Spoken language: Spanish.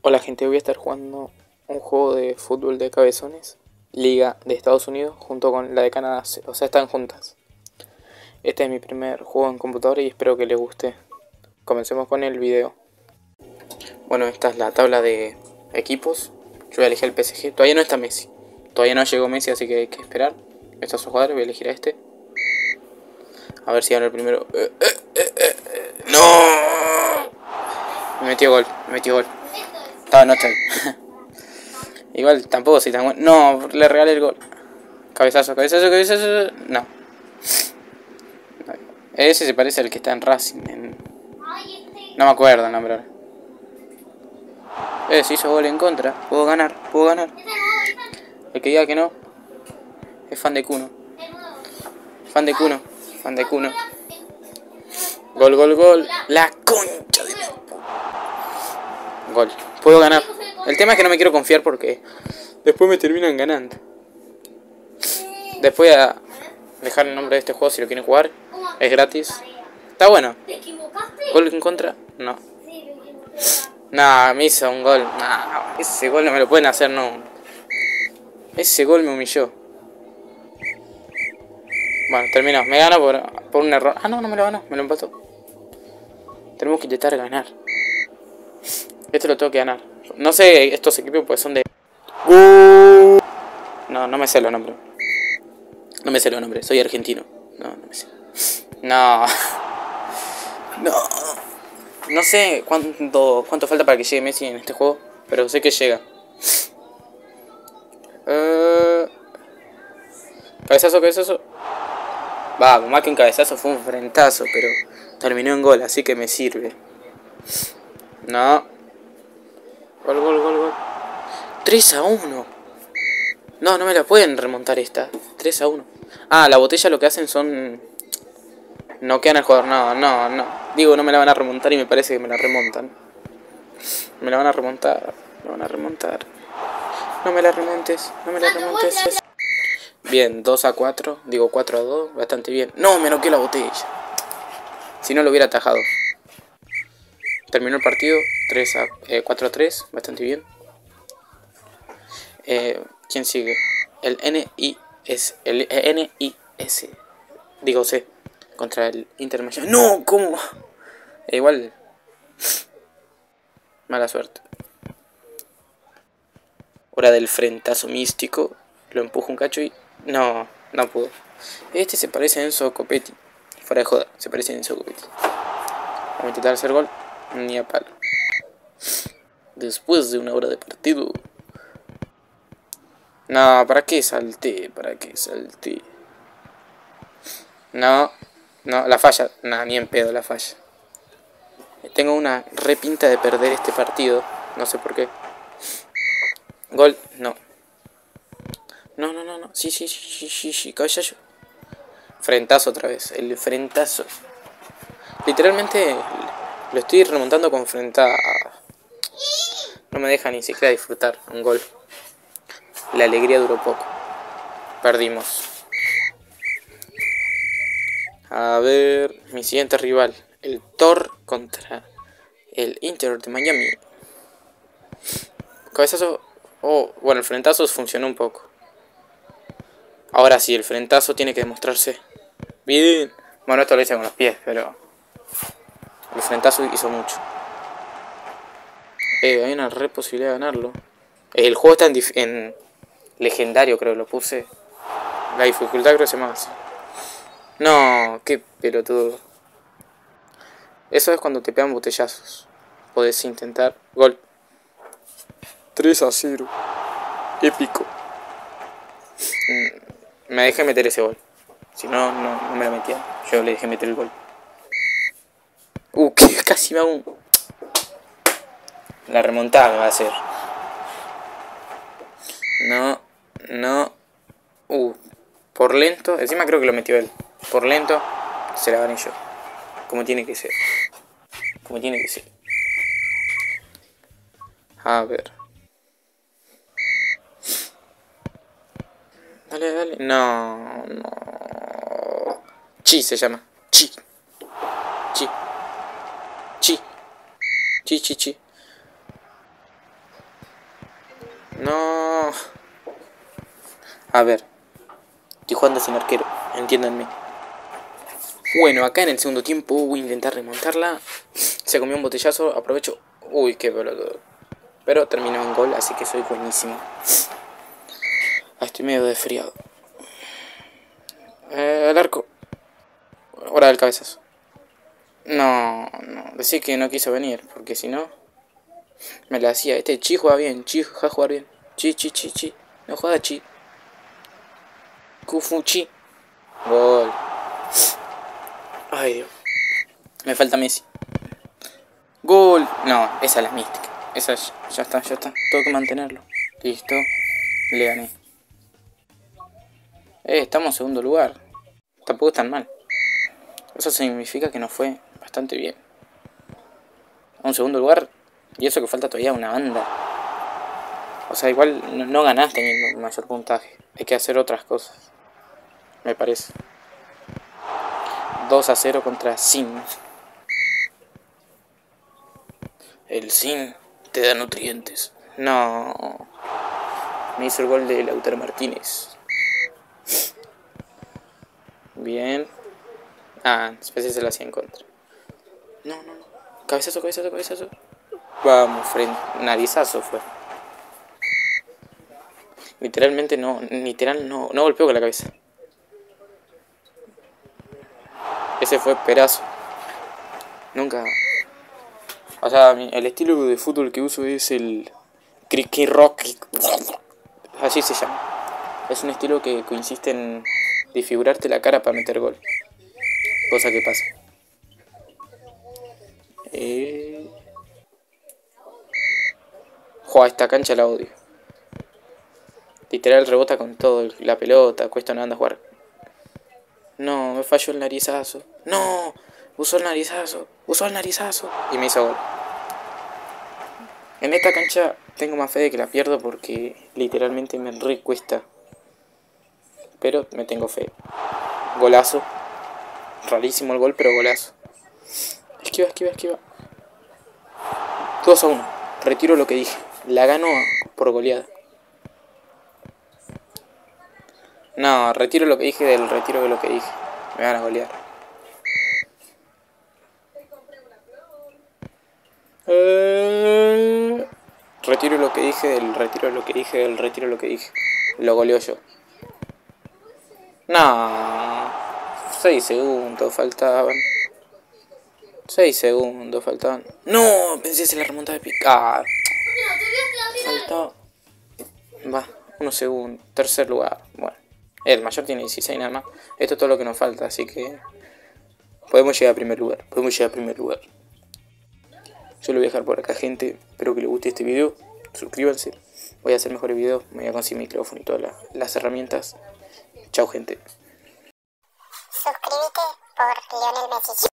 Hola gente, voy a estar jugando un juego de fútbol de cabezones, Liga de Estados Unidos, junto con la de Canadá, o sea, están juntas. Este es mi primer juego en computadora y espero que les guste. Comencemos con el video. Bueno, esta es la tabla de equipos. Yo voy a elegir el PSG, todavía no está Messi. Todavía no llegó Messi, así que hay que esperar. Estos son jugadores, voy a elegir a este. A ver si gana el primero. ¡No! Me metió gol, no está ahí. Igual tampoco soy tan bueno. No, le regalé el gol. Cabezazo. No. Ese se parece al que está en Racing. No me acuerdo el nombre ahora. Se hizo gol en contra. Puedo ganar. El que diga que no es fan de Kuno. Gol. La concha de mi... Gol. Puedo ganar. El tema es que no me quiero confiar porque después me terminan ganando. Después voy a dejar el nombre de este juego si lo quieren jugar. Es gratis. Está bueno. ¿Gol en contra? No. Nah, me hizo un gol. Nah, ese gol no me lo pueden hacer, no. Ese gol me humilló. Bueno, terminó. Me gana por un error. Ah, no me lo ganó. Me lo empató. Tenemos que intentar ganar. Esto lo tengo que ganar. No sé estos equipos pues son de... No me sé los nombres. Soy argentino. No me sé. No sé cuánto falta para que llegue Messi en este juego, pero sé que llega. Cabezazo. Va, más que un cabezazo fue un frentazo, pero terminó en gol, así que me sirve. No. Gol. 3-1. No me la pueden remontar esta. 3-1. Ah, la botella lo que hacen son... No quedan al jugador. No. Digo, no me la van a remontar y me parece que me la remontan. Me la van a remontar. No me la remontes. Bien, 2-4. Digo 4-2. Bastante bien. No, me noqueé la botella. Si no lo hubiera atajado. Terminó el partido. 4-3. Bastante bien. ¿Quién sigue? El NIS. Digo C. Contra el Inter Miami. ¡No! ¿Cómo? Igual. Mala suerte. Hora del frentazo místico. Lo empujo un cacho y... No pudo. Este se parece a Enzo Copetti. Fuera de joda, se parece a Enzo Copetti. Vamos a intentar hacer gol. Ni a palo. Después de una hora de partido. No, ¿para qué salté? No, la falla. No, ni en pedo la falla. Tengo una repinta de perder este partido. No sé por qué. Gol, no. Sí. Cabezazo. Frentazo otra vez. El frentazo. Literalmente lo estoy remontando con frentazo. No me deja ni siquiera disfrutar un gol. La alegría duró poco. Perdimos. A ver, mi siguiente rival. El Thor contra el Inter de Miami. Cabezazo. Oh, bueno, el frentazo funcionó un poco. Ahora sí, el frentazo tiene que demostrarse. Bien. Bueno, esto lo hice con los pies, pero el frentazo hizo mucho. Hay una re posibilidad de ganarlo. El juego está en legendario, creo, lo puse. La dificultad creo que se llama así. No, qué pelotudo. Eso es cuando te pegan botellazos. Podés intentar. Gol. 3-0. Épico. Me dejé meter ese gol. Si no me lo metían. Yo le dejé meter el gol. Que casi me hago un... La remontada me va a hacer. No. Por lento. Encima creo que lo metió él. Por lento. Se la gané yo. Como tiene que ser. A ver. Dale. No. Chi se llama. Chi. No. A ver. Estoy jugando sin arquero. Entiéndanme. Bueno, acá en el segundo tiempo voy a intentar remontarla. Se comió un botellazo. Aprovecho. Uy, qué pelotudo. Pero terminó en gol, así que soy buenísimo. Estoy medio desfriado. El arco. Hora del cabezazo. No, no. Decí que no quiso venir, porque si no... Me la hacía. Este Chi juega bien. Chi va a jugar bien. Chi. No juega Chi. Kufu Chi. Gol. Ay, Dios. Me falta Messi. Gol. No, esa es la mística. Esa ya está. Tengo que mantenerlo. Listo. Le gané. Estamos en segundo lugar. Tampoco es tan mal. Eso significa que nos fue bastante bien. A un segundo lugar. Y eso que falta todavía una banda. O sea, igual no ganás teniendo mayor puntaje. Hay que hacer otras cosas. Me parece. 2-0 contra Sin. El Sin te da nutrientes. No. Me hizo el gol de Lautaro Martínez. Bien. Después se lo hacía en contra. No. Cabezazo. Vamos, narizazo fue. Literalmente no golpeó con la cabeza. Ese fue Perazo. Nunca. O sea, el estilo de fútbol que uso es el cricket rock. Así se llama. Es un estilo que consiste en desfigurarte la cara para meter gol. Cosa que pasa. Esta cancha la odio. Literal rebota con todo, la pelota, cuesta una banda jugar. No, me falló el narizazo. No, usó el narizazo. Y me hizo gol. En esta cancha tengo más fe de que la pierdo porque literalmente me recuesta. Pero me tengo fe. Golazo. Rarísimo el gol, pero golazo. Esquiva. 2-1. Retiro lo que dije. La gano por goleada. No, retiro lo que dije del retiro de lo que dije. Me van a golear. Retiro lo que dije del retiro de lo que dije del retiro de lo que dije. Lo goleo yo. No. 6 segundos faltaban. No, pensé que se la remontaba de picar. Faltaba. Va, 1 segundo. Tercer lugar. Bueno. El mayor tiene 16 nada más. Esto es todo lo que nos falta, así que... Podemos llegar a primer lugar. Yo lo voy a dejar por acá, gente. Espero que les guste este video. Suscríbanse. Voy a hacer mejores videos. Me voy a conseguir micrófono y todas las herramientas. Chao, gente. Suscríbete por Lionel Messi.